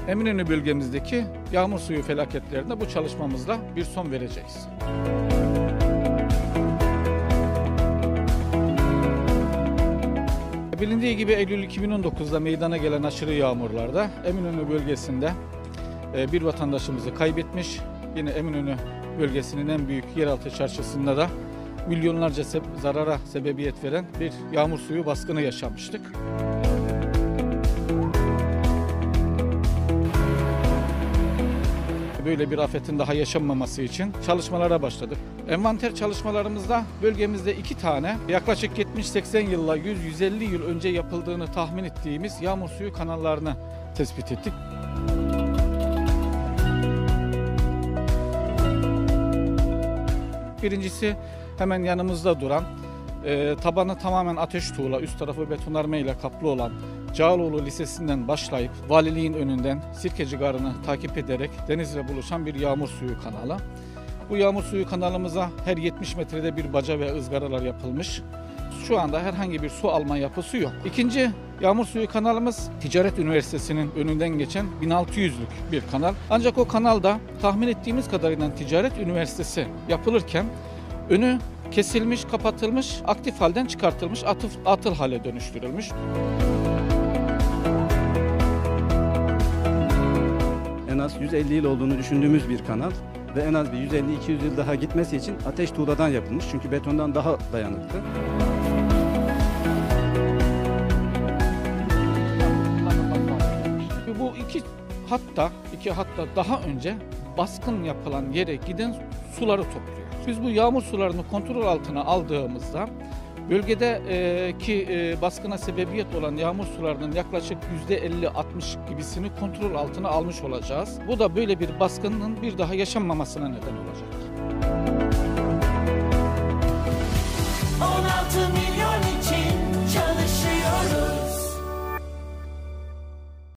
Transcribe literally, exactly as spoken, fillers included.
Eminönü bölgemizdeki yağmur suyu felaketlerine bu çalışmamızla bir son vereceğiz. Bilindiği gibi Eylül iki bin on dokuz'da meydana gelen aşırı yağmurlarda Eminönü bölgesinde bir vatandaşımızı kaybetmiş. Yine Eminönü bölgesinin en büyük yeraltı çarşısında da milyonlarca se zarara sebebiyet veren bir yağmur suyu baskını yaşamıştık. Böyle bir afetin daha yaşanmaması için çalışmalara başladık. Envanter çalışmalarımızda bölgemizde iki tane yaklaşık yetmiş seksen yılla yüz yüz elli yıl önce yapıldığını tahmin ettiğimiz yağmur suyu kanallarını tespit ettik. Birincisi hemen yanımızda duran, e, tabanı tamamen ateş tuğla, üst tarafı betonarme ile kaplı olan Cağaloğlu Lisesi'nden başlayıp valiliğin önünden Sirkeci Garı'nı takip ederek denizle buluşan bir yağmur suyu kanalı. Bu yağmur suyu kanalımıza her yetmiş metrede bir baca ve ızgaralar yapılmış. Şu anda herhangi bir su alma yapısı yok. İkinci yağmur suyu kanalımız Ticaret Üniversitesi'nin önünden geçen bin altı yüz'lük bir kanal. Ancak o kanalda tahmin ettiğimiz kadarıyla Ticaret Üniversitesi yapılırken önü kesilmiş, kapatılmış, aktif halden çıkartılmış, atıf, atıl hale dönüştürülmüş. En az yüz elli yıl olduğunu düşündüğümüz bir kanal ve en az bir yüz elli iki yüz yıl daha gitmesi için ateş tuğladan yapılmış. Çünkü betondan daha dayanıklı. Bu iki hatta, iki hatta daha önce baskın yapılan yere giden suları topluyor. Biz bu yağmur sularını kontrol altına aldığımızda bölgedeki e, baskına sebebiyet olan yağmur sularının yaklaşık yüzde elli altmış gibisini kontrol altına almış olacağız. Bu da böyle bir baskının bir daha yaşanmamasına neden olacak.